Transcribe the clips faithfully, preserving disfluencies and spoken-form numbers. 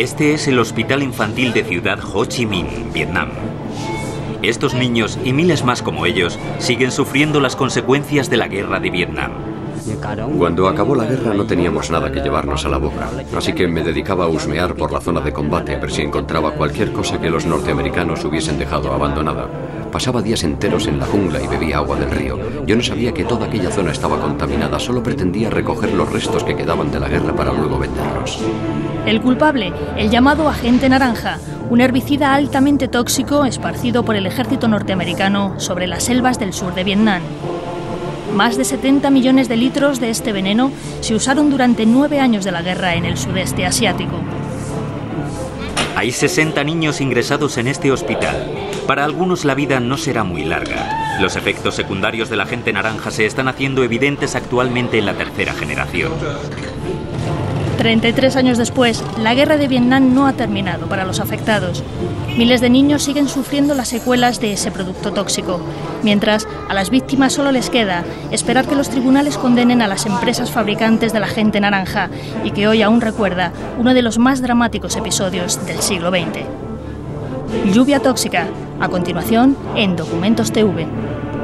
Este es el Hospital Infantil de Ciudad Ho Chi Minh, Vietnam. Estos niños y miles más como ellos siguen sufriendo las consecuencias de la guerra de Vietnam. Cuando acabó la guerra no teníamos nada que llevarnos a la boca, así que me dedicaba a husmear por la zona de combate a ver si encontraba cualquier cosa que los norteamericanos hubiesen dejado abandonada. Pasaba días enteros en la jungla y bebía agua del río. Yo no sabía que toda aquella zona estaba contaminada, solo pretendía recoger los restos que quedaban de la guerra para luego venderlos. El culpable, el llamado agente naranja, un herbicida altamente tóxico esparcido por el ejército norteamericano sobre las selvas del sur de Vietnam. Más de setenta millones de litros de este veneno se usaron durante nueve años de la guerra en el sudeste asiático. Hay sesenta niños ingresados en este hospital. Para algunos la vida no será muy larga. Los efectos secundarios del agente naranja se están haciendo evidentes actualmente en la tercera generación. treinta y tres años después, la guerra de Vietnam no ha terminado para los afectados. Miles de niños siguen sufriendo las secuelas de ese producto tóxico, mientras a las víctimas solo les queda esperar que los tribunales condenen a las empresas fabricantes del agente naranja y que hoy aún recuerda uno de los más dramáticos episodios del siglo veinte. Lluvia tóxica, a continuación en Documentos T V.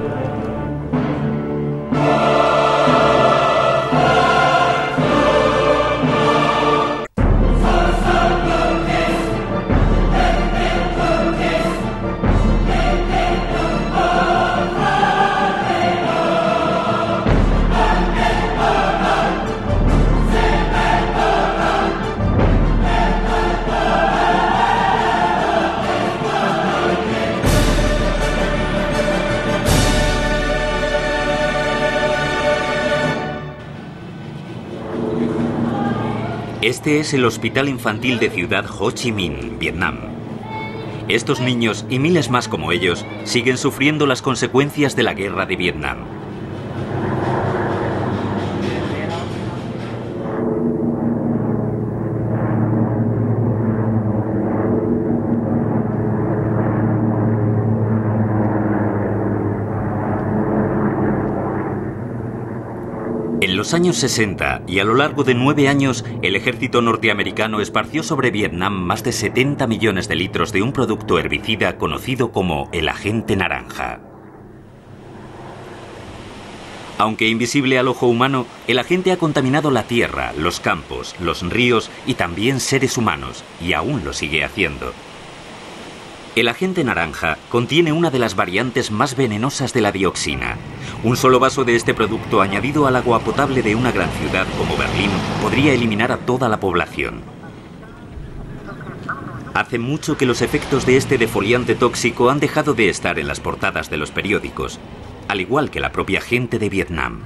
Este es el Hospital Infantil de Ciudad Ho Chi Minh, Vietnam. Estos niños y miles más como ellos siguen sufriendo las consecuencias de la guerra de Vietnam. En los años sesenta y a lo largo de nueve años, el ejército norteamericano esparció sobre Vietnam más de setenta millones de litros de un producto herbicida conocido como el agente naranja. Aunque invisible al ojo humano, el agente ha contaminado la tierra, los campos, los ríos y también seres humanos, y aún lo sigue haciendo. El agente naranja contiene una de las variantes más venenosas de la dioxina. Un solo vaso de este producto añadido al agua potable de una gran ciudad como Berlín podría eliminar a toda la población. Hace mucho que los efectos de este defoliante tóxico han dejado de estar en las portadas de los periódicos, al igual que la propia gente de Vietnam.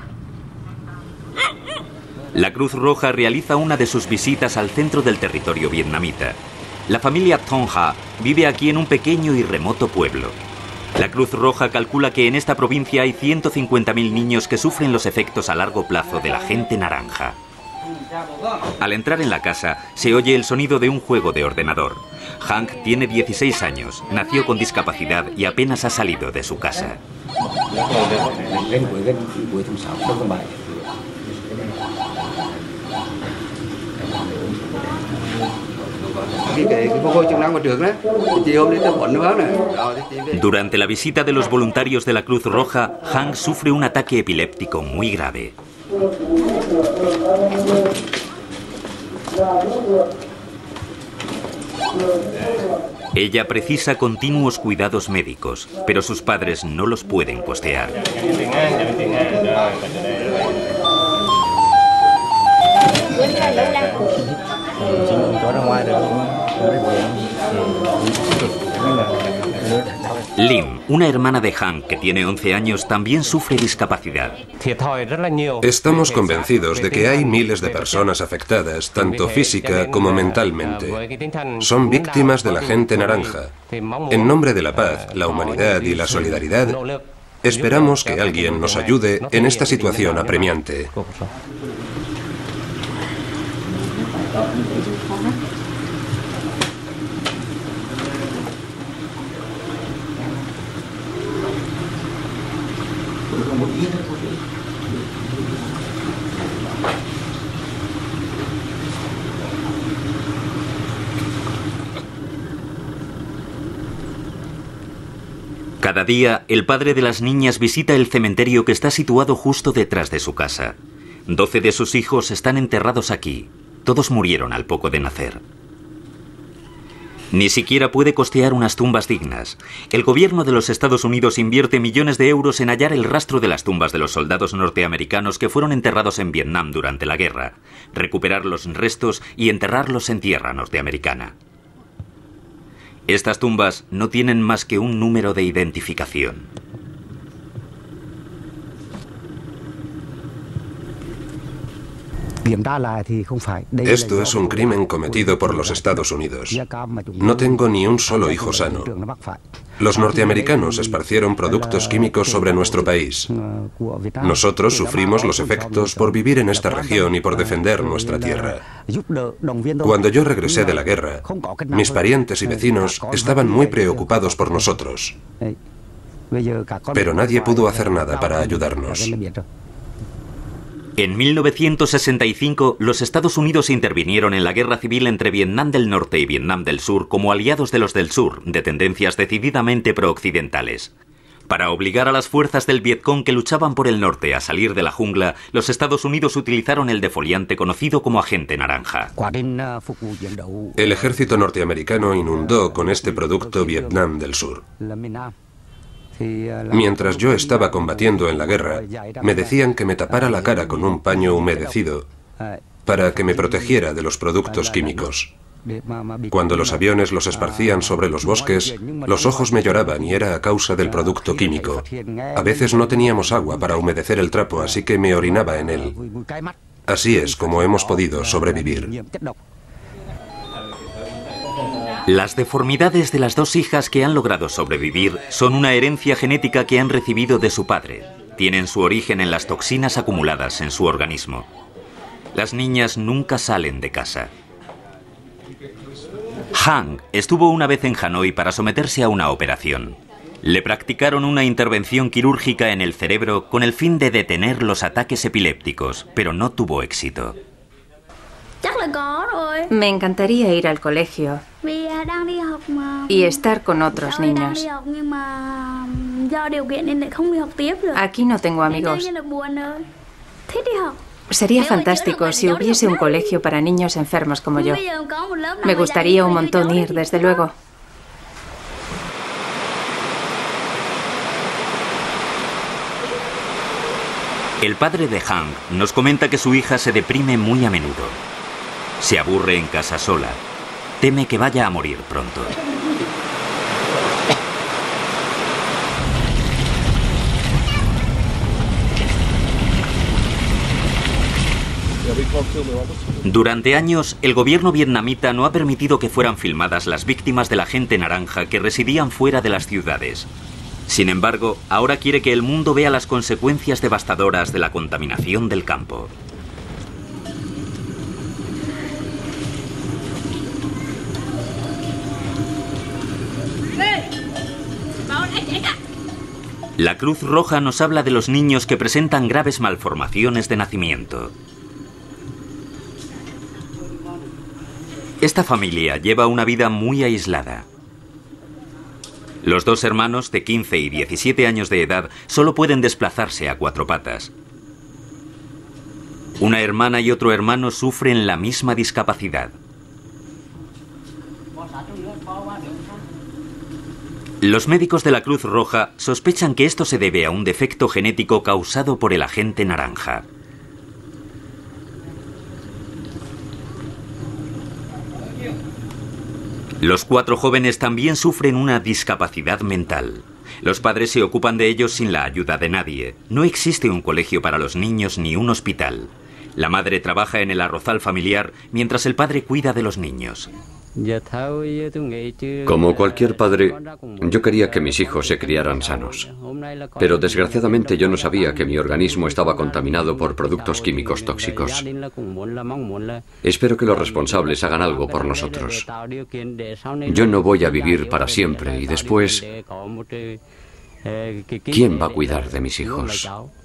La Cruz Roja realiza una de sus visitas al centro del territorio vietnamita. La familia Thong Ha vive aquí en un pequeño y remoto pueblo. La Cruz Roja calcula que en esta provincia hay ciento cincuenta mil niños que sufren los efectos a largo plazo del agente naranja. Al entrar en la casa, se oye el sonido de un juego de ordenador. Hank tiene dieciséis años, nació con discapacidad y apenas ha salido de su casa. Durante la visita de los voluntarios de la Cruz Roja, Hank sufre un ataque epiléptico muy grave. Ella precisa continuos cuidados médicos, pero sus padres no los pueden costear. Lim, una hermana de Hank que tiene once años, también sufre discapacidad. Estamos convencidos de que hay miles de personas afectadas, tanto física como mentalmente. Son víctimas del agente naranja. En nombre de la paz, la humanidad y la solidaridad, esperamos que alguien nos ayude en esta situación apremiante. Cada día, el padre de las niñas visita el cementerio que está situado justo detrás de su casa. Doce de sus hijos están enterrados aquí. Todos murieron al poco de nacer. Ni siquiera puede costear unas tumbas dignas. El gobierno de los Estados Unidos invierte millones de euros en hallar el rastro de las tumbas de los soldados norteamericanos que fueron enterrados en Vietnam durante la guerra, recuperar los restos y enterrarlos en tierra norteamericana. Estas tumbas no tienen más que un número de identificación. Esto es un crimen cometido por los Estados Unidos. No tengo ni un solo hijo sano. Los norteamericanos esparcieron productos químicos sobre nuestro país. Nosotros sufrimos los efectos por vivir en esta región y por defender nuestra tierra. Cuando yo regresé de la guerra, mis parientes y vecinos estaban muy preocupados por nosotros. Pero nadie pudo hacer nada para ayudarnos. En mil novecientos sesenta y cinco, los Estados Unidos intervinieron en la guerra civil entre Vietnam del Norte y Vietnam del Sur como aliados de los del Sur, de tendencias decididamente pro-occidentales. Para obligar a las fuerzas del Vietcong que luchaban por el norte a salir de la jungla, los Estados Unidos utilizaron el defoliante conocido como agente naranja. El ejército norteamericano inundó con este producto Vietnam del Sur. Mientras yo estaba combatiendo en la guerra, me decían que me tapara la cara con un paño humedecido para que me protegiera de los productos químicos. Cuando los aviones los esparcían sobre los bosques, los ojos me lloraban y era a causa del producto químico. A veces no teníamos agua para humedecer el trapo, así que me orinaba en él. Así es como hemos podido sobrevivir. Las deformidades de las dos hijas que han logrado sobrevivir son una herencia genética que han recibido de su padre. Tienen su origen en las toxinas acumuladas en su organismo. Las niñas nunca salen de casa. Hang estuvo una vez en Hanoi para someterse a una operación. Le practicaron una intervención quirúrgica en el cerebro con el fin de detener los ataques epilépticos, pero no tuvo éxito. Me encantaría ir al colegio y estar con otros niños. Aquí no tengo amigos. Sería fantástico si hubiese un colegio para niños enfermos como yo. Me gustaría un montón ir, desde luego. El padre de Hang nos comenta que su hija se deprime muy a menudo. Se aburre en casa sola. Teme que vaya a morir pronto. Durante años, el gobierno vietnamita no ha permitido que fueran filmadas las víctimas de la agente naranja que residían fuera de las ciudades. Sin embargo, ahora quiere que el mundo vea las consecuencias devastadoras de la contaminación del campo. La Cruz Roja nos habla de los niños que presentan graves malformaciones de nacimiento. Esta familia lleva una vida muy aislada. Los dos hermanos de quince y diecisiete años de edad solo pueden desplazarse a cuatro patas. Una hermana y otro hermano sufren la misma discapacidad. Los médicos de la Cruz Roja sospechan que esto se debe a un defecto genético causado por el agente naranja. Los cuatro jóvenes también sufren una discapacidad mental. Los padres se ocupan de ellos sin la ayuda de nadie. No existe un colegio para los niños ni un hospital. La madre trabaja en el arrozal familiar mientras el padre cuida de los niños. Como cualquier padre, yo quería que mis hijos se criaran sanos. Pero desgraciadamente yo no sabía que mi organismo estaba contaminado por productos químicos tóxicos. Espero que los responsables hagan algo por nosotros. Yo no voy a vivir para siempre y después, ¿quién va a cuidar de mis hijos?